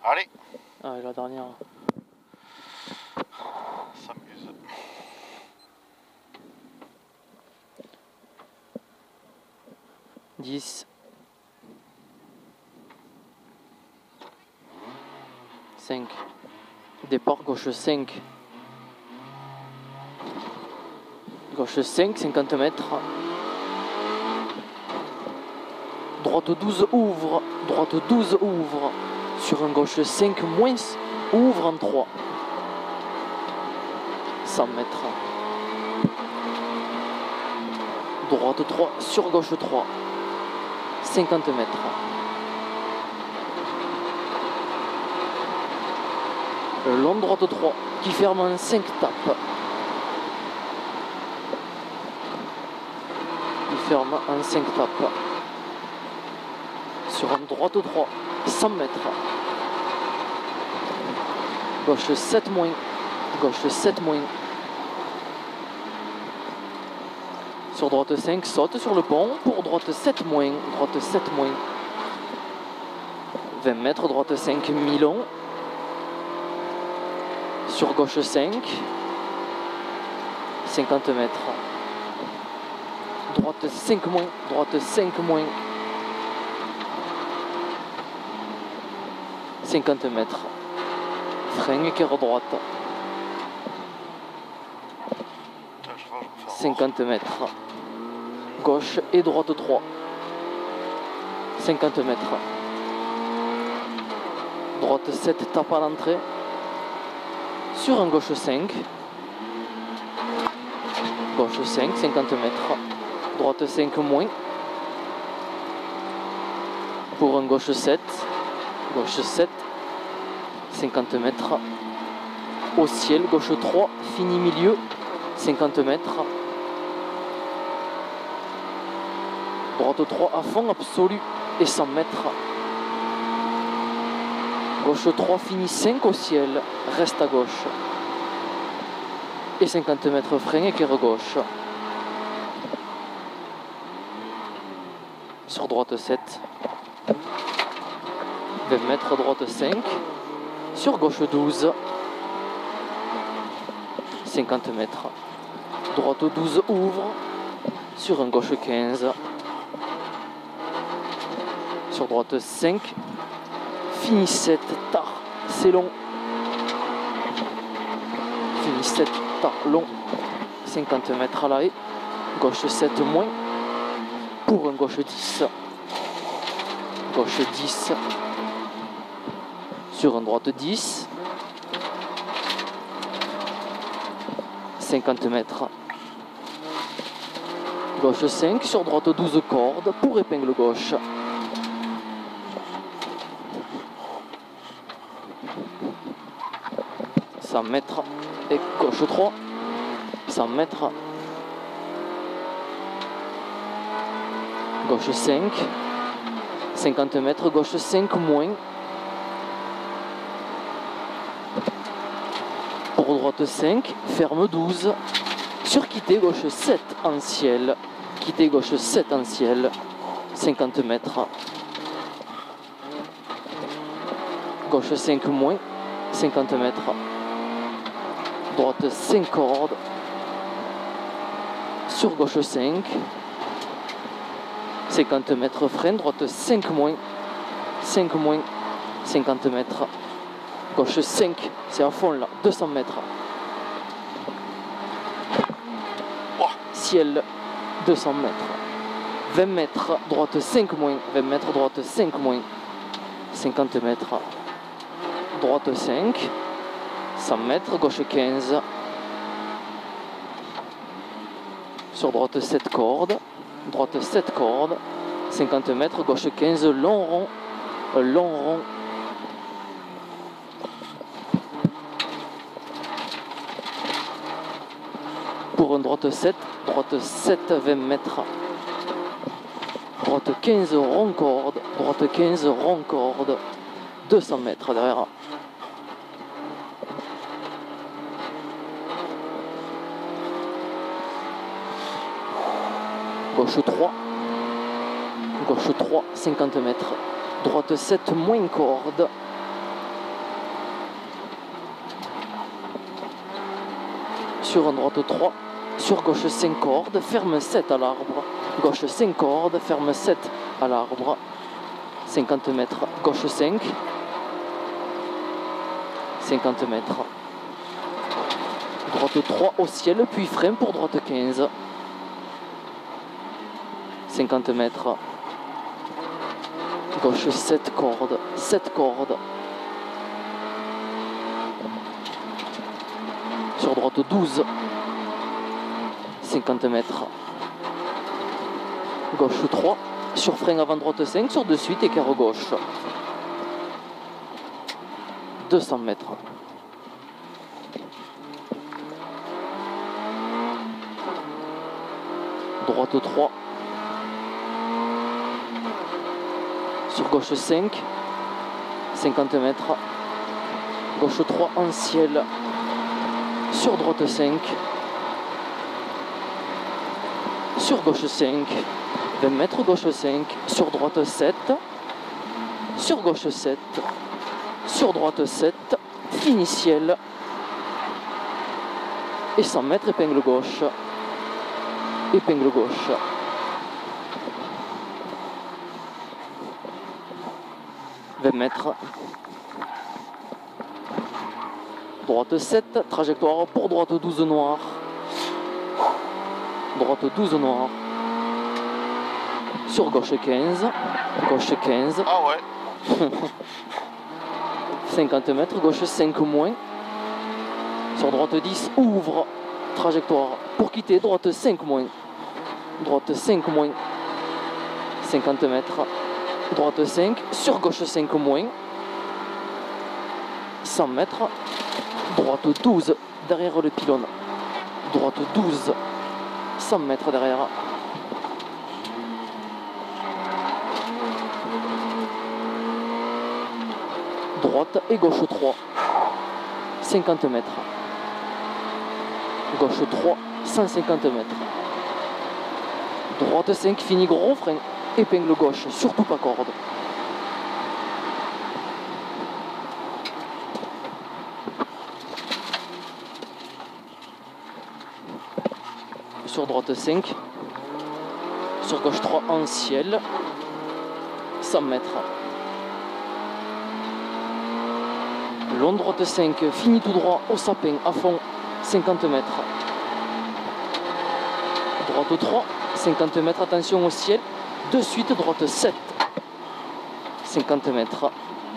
Allez. Ah, et la dernière. S'amuse. Dix. 5. Départ gauche 5. Gauche 5, 50 mètres. Droite 12 ouvre. Droite 12 ouvre. Sur un gauche 5 moins. Ouvre en 3. 100 mètres. Droite 3 sur gauche 3. 50 mètres. Long droite 3 qui ferme en 5 tapes. Il ferme en 5 tapes. Sur un droite 3, 100 mètres. Gauche 7 moins. Gauche 7 moins. Sur droite 5, saute sur le pont pour droite 7 moins. Droite 7 moins. 20 mètres, droite 5, mi-long. Sur gauche 5. 50 mètres. Droite 5 moins. Droite 5 moins. 50 mètres. Frein équerre droite. 50 mètres. Gauche et droite 3. 50 mètres. Droite 7 tape à l'entrée. Sur un gauche 5. Gauche 5, 50 mètres. Droite 5 moins. Pour un gauche 7. Gauche 7. 50 mètres. Au ciel, gauche 3, fini milieu. 50 mètres. Droite 3 à fond absolu et 100 mètres. Gauche 3 finit 5 au ciel, reste à gauche. Et 50 mètres frein équerre gauche. Sur droite 7. 20 mètres droite 5. Sur gauche 12. 50 mètres. Droite 12 ouvre. Sur un gauche 15. Sur droite 5. Fini 7, tard, c'est long. Fini 7, tard, long. 50 mètres à l'arrêt. Gauche 7 moins. Pour un gauche 10. Gauche 10. Sur un droite 10. 50 mètres. Gauche 5, sur droite 12 cordes. Pour épingle gauche. 100 mètres et gauche 3, 100 mètres, gauche 5, 50 mètres, gauche 5 moins, pour droite 5, ferme 12, sur quitter gauche 7 en ciel, quitter gauche 7 en ciel, 50 mètres, gauche 5 moins, 50 mètres, droite 5 cordes, sur gauche 5, 50 mètres frein, droite 5 moins, 5 moins, 50 mètres, gauche 5, c'est à fond là, 200 mètres, ciel 200 mètres, 20 mètres, droite 5 moins, 20 mètres, droite 5 moins, 50 mètres, droite 5, 100 mètres, gauche 15. Sur droite 7 cordes. Droite 7 cordes. 50 mètres, gauche 15, long rond. Long rond. Pour un droite 7. Droite 7, 20 mètres. Droite 15, rond corde. Droite 15, rond corde. 200 mètres derrière. Gauche 3, gauche 3, 50 mètres, droite 7, moins corde, sur un droite 3, sur gauche 5 cordes, ferme 7 à l'arbre, gauche 5 cordes, ferme 7 à l'arbre, 50 mètres, gauche 5, 50 mètres, droite 3 au ciel, puis frein pour droite 15, 50 mètres, gauche 7 cordes, 7 cordes, sur droite 12, 50 mètres, gauche 3, sur frein avant droite 5, sur de suite écart gauche, 200 mètres. Droite 3, sur gauche 5, 50 mètres, gauche 3 en ciel, sur droite 5, sur gauche 5, 20 mètres, gauche 5, sur droite 7, sur gauche 7, sur droite 7, fini ciel, et 100 mètres, épingle gauche, épingle gauche. Mètres, droite 7, trajectoire pour droite 12 noir, droite 12 noir, sur gauche 15, gauche 15, ah ouais. 50 mètres, gauche 5 moins, sur droite 10, ouvre, trajectoire pour quitter, droite 5 moins, droite 5 moins, 50 mètres, droite 5, sur gauche 5 moins, 100 mètres, droite 12 derrière le pylône, droite 12, 100 mètres derrière, droite et gauche 3, 50 mètres, gauche 3, 150 mètres, droite 5, fini gros frein, épingle gauche, surtout pas corde. Sur droite 5, sur gauche 3 en ciel, 100 mètres. Long droite 5, fini tout droit au sapin, à fond, 50 mètres. Droite 3, 50 mètres, attention au ciel. De suite, droite 7, 50 mètres.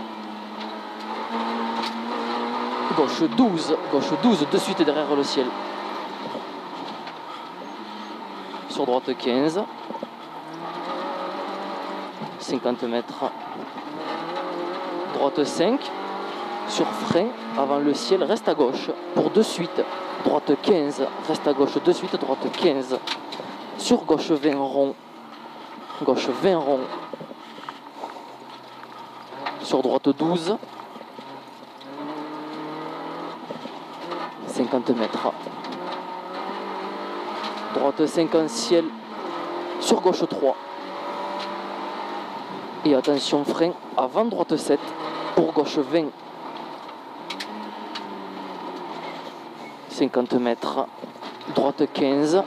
Gauche 12, de suite derrière le ciel. Sur droite 15, 50 mètres. Droite 5, sur frein, avant le ciel, reste à gauche, pour de suite. Droite 15, reste à gauche, de suite, droite 15. Sur gauche 20 rond. Gauche 20 rond, sur droite 12, 50 mètres, droite 5 en ciel, sur gauche 3, et attention frein, avant droite 7, pour gauche 20, 50 mètres, droite 15,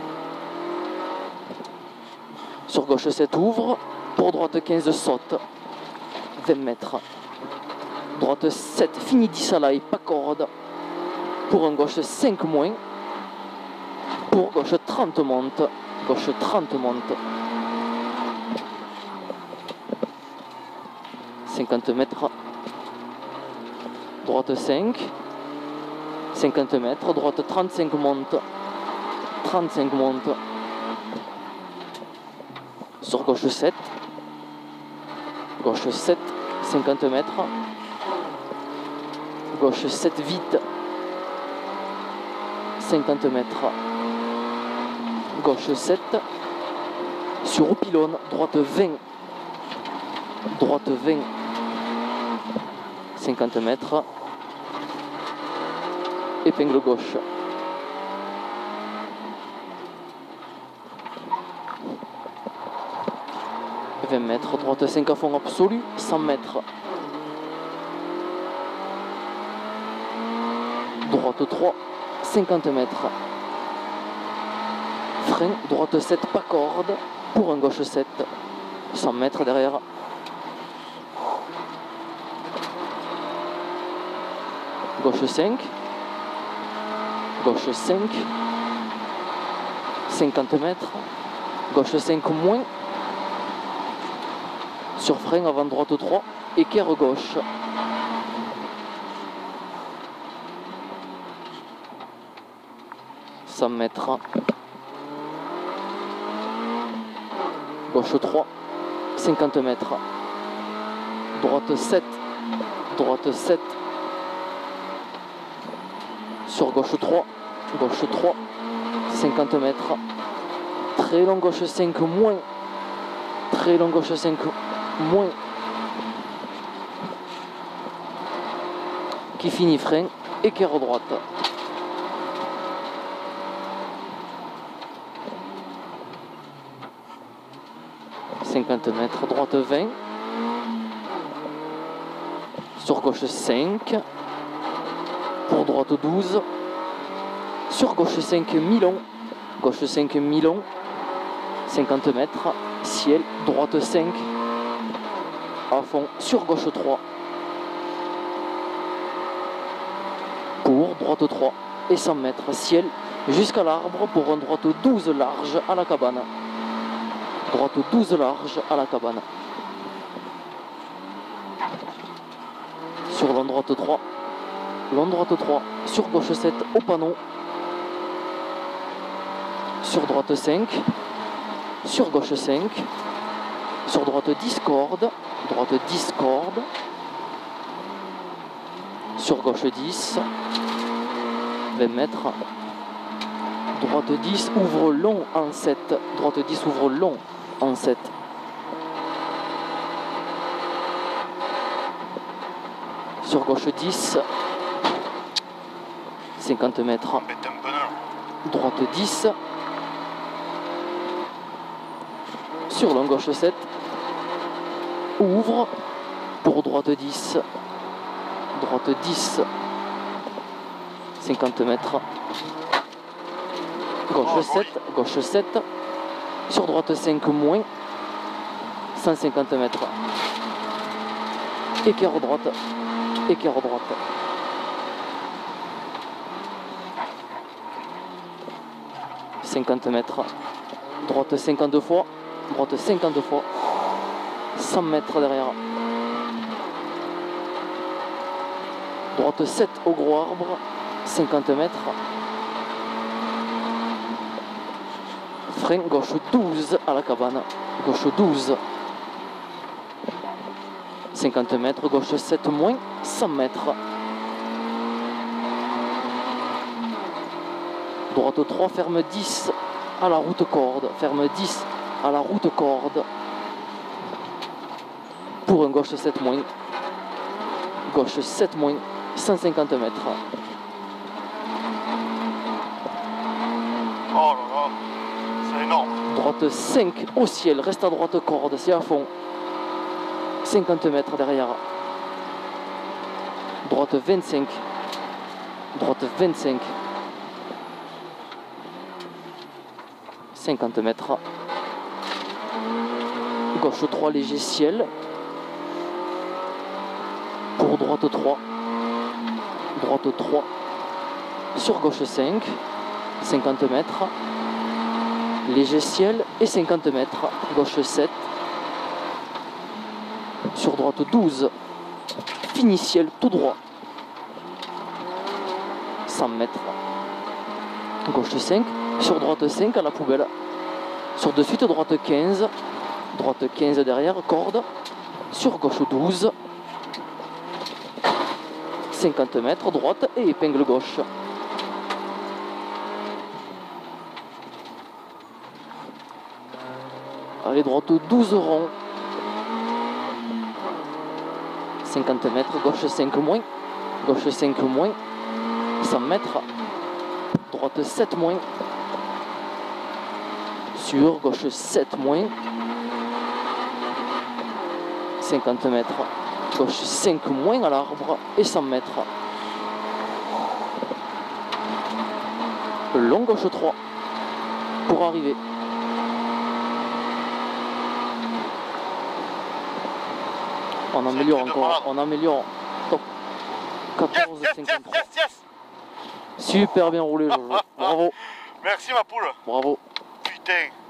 sur gauche 7 ouvre, pour droite 15 saute, 20 mètres. Droite 7 fini 10 à l'ail, pas corde. Pour un gauche 5 moins. Pour gauche 30 monte. Gauche 30 monte. 50 mètres. Droite 5. 50 mètres. Droite 35 monte. 35 monte. Sur gauche 7, gauche 7, 50 mètres, gauche 7 vite, 50 mètres, gauche 7, sur au pylône, droite 20, droite 20, 50 mètres, épingle gauche. Mètres, droite 5 à fond absolu, 100 mètres. Droite 3, 50 mètres. Frein, droite 7, pas corde, pour un gauche 7, 100 mètres derrière. Gauche 5, gauche 5, 50 mètres, gauche 5 moins, sur frein avant droite 3, équerre gauche. Ça mettra gauche 3, 50 mètres, droite 7, sur gauche 3, 50 mètres, très long gauche 5 moins, très long gauche 5 moins, qui finit frein, équerre droite. « 50 mètres, droite 20, sur gauche 5, pour droite 12, sur gauche 5 mi-long, gauche 5 mi-long, 50 mètres, ciel, droite 5, à fond, sur gauche 3, pour droite 3, et 100 mètres, ciel, jusqu'à l'arbre pour un droite 12 large à la cabane. Droite 12 large à la cabane. Sur long droite 3, sur gauche 7 au panneau, sur droite 5, sur gauche 5, sur droite 10 cordes, sur gauche 10, 20 mètres, droite 10, ouvre long en 7, droite 10, ouvre long en 7. Sur gauche 10, 50 mètres, droite 10, sur long gauche 7, ouvre pour droite 10, 50 mètres, gauche 7, sur droite 5 moins, 150 mètres, équerre droite, 50 mètres, droite 52 fois, 100 mètres derrière, droite 7 au gros arbre, 50 mètres, frein gauche 12 à la cabane, gauche 12, 50 mètres, gauche 7 moins, 100 mètres, droite 3, ferme 10 à la route corde, pour un gauche 7 moins, 150 mètres. Oh là là, c'est énorme. Droite 5 au ciel, reste à droite corde, c'est à fond. 50 mètres derrière. Droite 25. 50 mètres. Gauche 3, léger ciel. Pour droite 3. Sur gauche 5. 50 mètres. Léger ciel et 50 mètres. Gauche 7. Sur droite 12. Fini ciel tout droit. 100 mètres. Gauche 5. Sur droite 5 à la poubelle. Sur de suite droite 15. Droite 15 derrière, corde. Sur gauche 12. 50 mètres, droite et épingle gauche. Allez, droite 12 ronds. 50 mètres, gauche 5 moins. 100 mètres. Droite 7 moins. Sur gauche 7 moins. 50 mètres. Gauche 5 moins à l'arbre et 100 mètres. long gauche 3 pour arriver. On améliore encore, on améliore. Top. 14,53. Yes. Super bien roulé, Jojo. Bravo. Merci ma poule. Bravo. Putain.